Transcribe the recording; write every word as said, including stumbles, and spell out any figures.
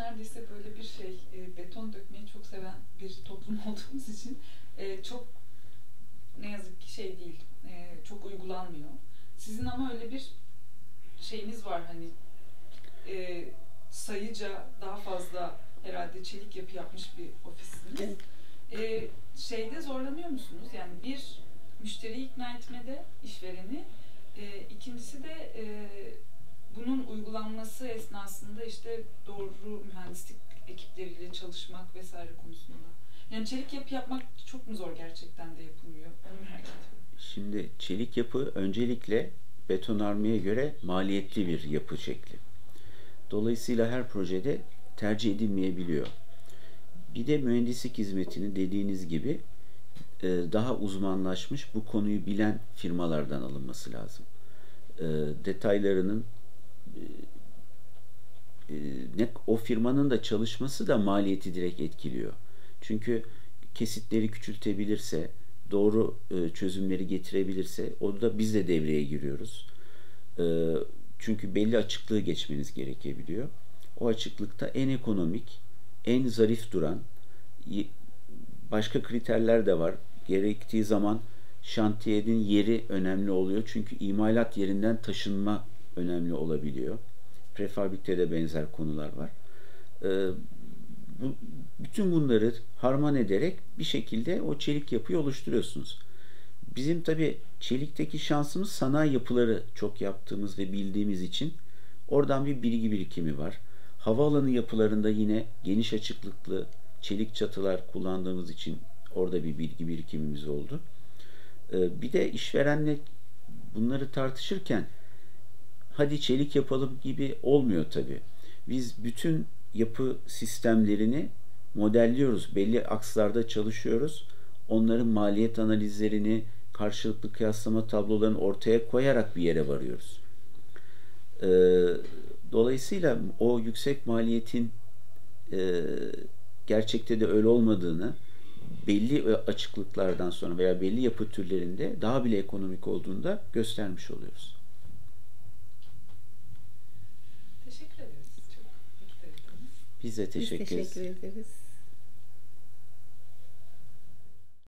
neredeyse böyle bir şey, e, beton dökmeyi çok seven bir toplum olduğumuz için e, çok ne yazık ki şey değil, e, çok uygulanmıyor. Sizin ama öyle bir şeyiniz var, hani e, sayıca daha fazla herhalde çelik yapı yapmış bir ofisiniz. E, şeyde zorlanıyor musunuz? Yani bir, müşteriyi ikna etmede, işvereni, e, ikincisi de e, bunun uygulanması esnasında işte doğru mühendislik ekipleriyle çalışmak vesaire konusunda. Yani çelik yapı yapmak çok mu zor, gerçekten de yapılmıyor? Onu merak ediyorum. Şimdi çelik yapı öncelikle betonarmeye göre maliyetli bir yapı şekli. Dolayısıyla her projede tercih edilmeyebiliyor. Bir de mühendislik hizmetini dediğiniz gibi e, daha uzmanlaşmış, bu konuyu bilen firmalardan alınması lazım. E, detaylarının e, ne o firmanın da çalışması da maliyeti direkt etkiliyor. Çünkü kesitleri küçültebilirse, doğru e, çözümleri getirebilirse, orada biz de devreye giriyoruz. E, çünkü belli açıklığı geçmeniz gerekebiliyor. O açıklıkta en ekonomik, en zarif duran, başka kriterler de var. Gerektiği zaman şantiyenin yeri önemli oluyor. Çünkü imalat yerinden taşınma önemli olabiliyor. Prefabrikte benzer konular var. Ee, bu, bütün bunları harman ederek bir şekilde o çelik yapıyı oluşturuyorsunuz. Bizim tabii çelikteki şansımız sanayi yapıları çok yaptığımız ve bildiğimiz için oradan bir bilgi birikimi var. Havaalanı yapılarında yine geniş açıklıklı çelik çatılar kullandığımız için orada bir bilgi birikimimiz oldu. Ee, bir de işverenle bunları tartışırken hadi çelik yapalım gibi olmuyor tabii. Biz bütün yapı sistemlerini modelliyoruz. Belli akslarda çalışıyoruz. Onların maliyet analizlerini, karşılıklı kıyaslama tablolarını ortaya koyarak bir yere varıyoruz. Ee, dolayısıyla o yüksek maliyetin e, gerçekte de öyle olmadığını, belli açıklıklardan sonra veya belli yapı türlerinde daha bile ekonomik olduğunu da göstermiş oluyoruz. Teşekkür ederiz. Çok mutlu ederiz. Biz de teşekkür, Biz teşekkür ederiz.